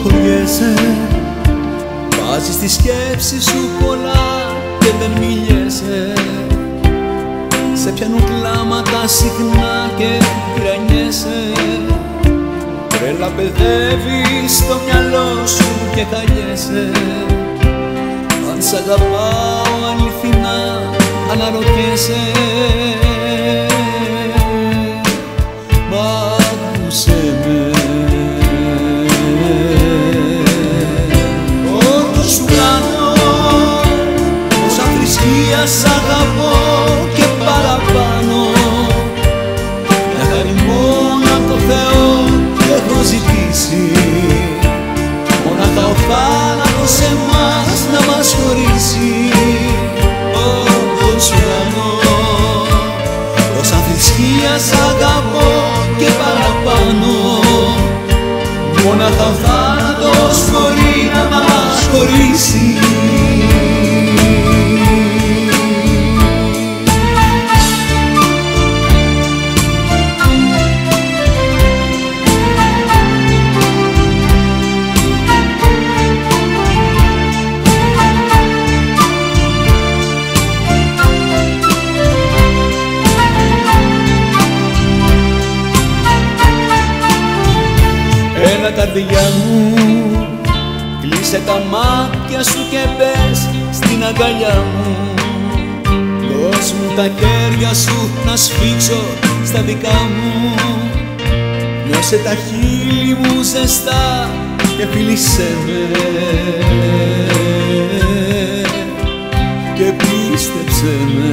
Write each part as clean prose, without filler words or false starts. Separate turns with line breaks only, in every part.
στενοχωριέσαι, βάζεις τη σκέψη σου πολλά και δεν μιλιέσαι. Σε πιάνουν κλάματα συχνά και τυραννιέσαι. Τρέλα παιδεύεις στο μυαλό σου και χαλιέσαι. Αν σ' αγαπάω αληθινά αναρωτιέσαι. Μα άκουσέ με, όρκο σου κάνω, όσα θρησκεία σ' αγαπώ και παραπάνω. Μια χάρη μόνο απ' το Θεό έχω ζητήσει, μόναχα ο θάνατος εμάς να μας χωρίσει. Όρκο σου κάνω, όσα θρησκεία σ' αγαπώ και παραπάνω. Μόναχα ο θάνατος μπορεί να μας χωρίσει. Έλα καρδιά μου, κλείσε τα μάτια σου και μπες στην αγκαλιά μου. Δώσ' μου τα χέρια σου να σφίξω στα δικά μου. Νιώσε τα χείλη μου ζεστά και φίλησέ με και πίστεψέ με.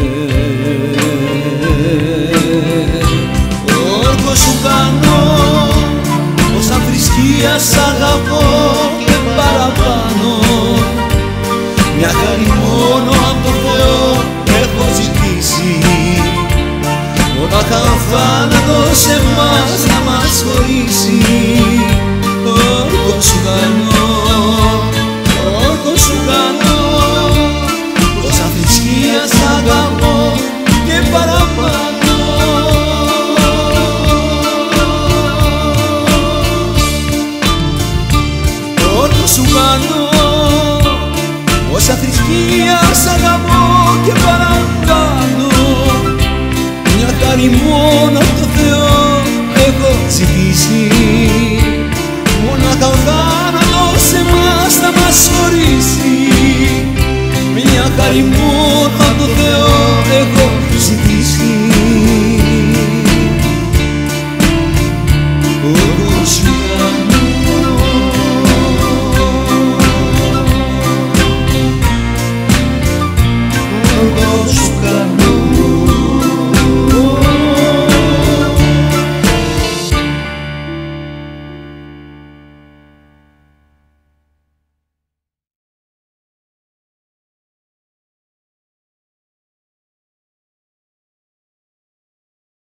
Όρκο σου κάνω, όσα θρησκεία σ' αγαπώ και παραπάνω. Μια χάρη μόνο απ' το Θεό έχω ζητήσει, μόναχα ο θάνατος εμάς να μας χωρίσει. Όρκο σου κάνω, όρκο σου κάνω, όσα θρησκεία σ' αγαπώ και παραπάνω. Σου κάνω, όσα θρησκεία σ' αγαπώ και παραπάνω. Μια χάρη μόνο απ' το Θεό έχω ζητήσει,